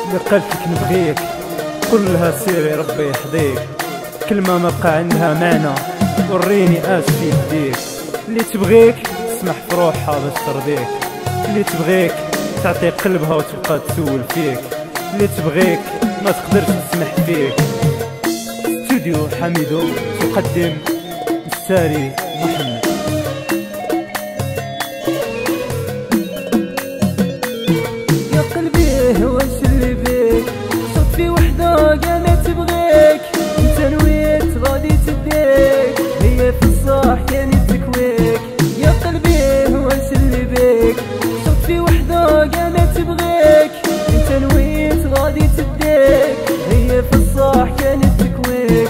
لقلبك نبغيك، قل لها سيري ربي يحظيك. كلمة ما بقى عندها معنى، وريني اش في يديك. اللي تبغيك تسمح في روحها باش ترضيك، اللي تبغيك تعطي قلبها وتبقى تسول فيك، اللي تبغيك ما تقدرش تسمح فيك. استوديو حميدو تقدم الساري محمد. يا قلبي واش اللي بيك، صدفي وحدة كانت تبغيك، انت نويت غادي تديك، هي في الصح كانت تكويك. يا قلبي واش اللي بيك، صدفي وحدة كانت تبغيك، انت نويت غادي تديك، هي في الصح كانت تكويك.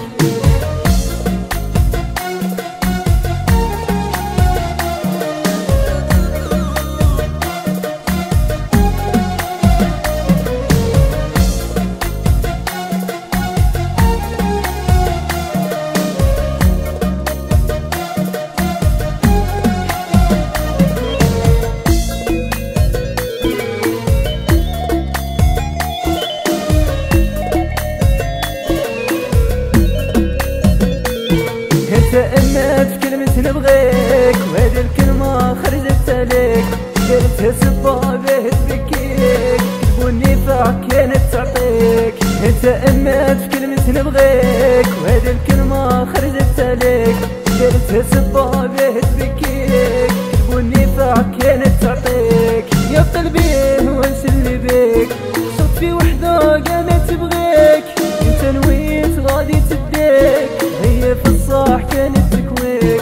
تأملت في كلمة نبغيك، وهذه الكلمة خرجت عليك، درتها سبابة تبكيك، والنفاق كانت تعطيك. تأملت في كلمة نبغيك، وهذه الكلمة خرجت عليك، درتها سبابة تبكيك، والنفاق كانت تعطيك. يا قلبي واش اللي بيك، صدفي وحدة كانت تبغيك، انت نويت غادي تديك، هي في الصح كانت تكويك.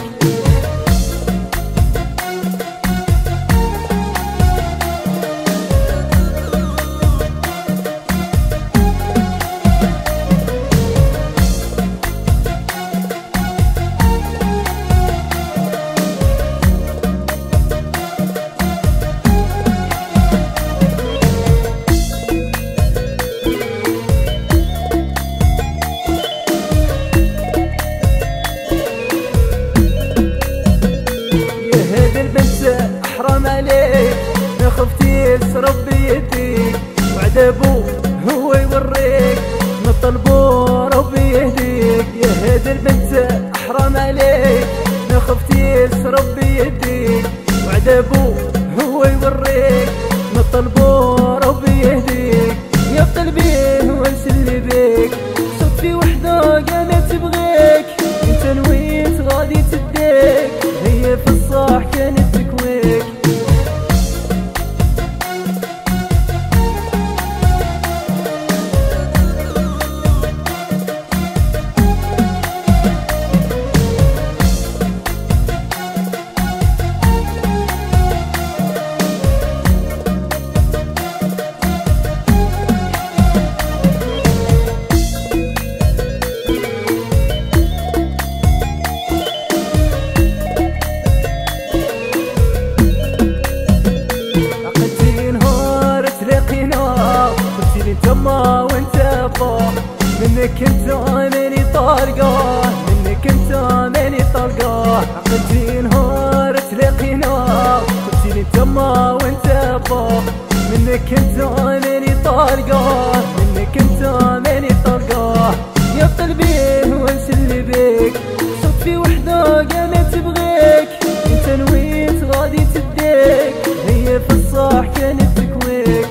حرام عليك ما خفتيش ربي يهديك، وعد ابوك هو يوريك، ما طلبو ربي يهديك. يا هذا البنت حرام عليك ما خفتيش ربي يهديك، وعد ابوك هو يوريك، ما طلبو ربي يهديك. يا قلبي واش اللي بيك، صدفي وحدة كانت تبغيك، انت نويت غادي تديك، هي في الصح كانت تكويك. تما وانت فوق، منك انت ماني طالقه، منك انت ماني طالقه. عقلتي نهار تلاقينا، قلتيلي تما وانت فوق، منك انت ماني طالقه، منك انت ماني طالقه. يا قلبي واش اللي بيك، صدفي وحده كانت تبغيك، انت نويت غادي تديك، هي في الصح كانت تكويك.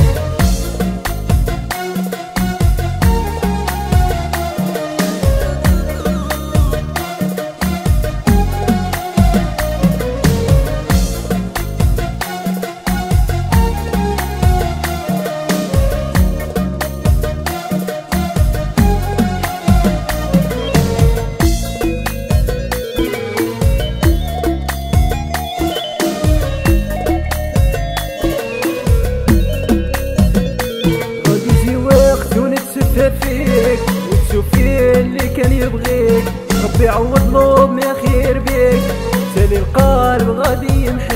فيك وتشوفي اللي كان يبغيك، ربي يعوض له ما خير بيك، تالي القلب غادي يمحي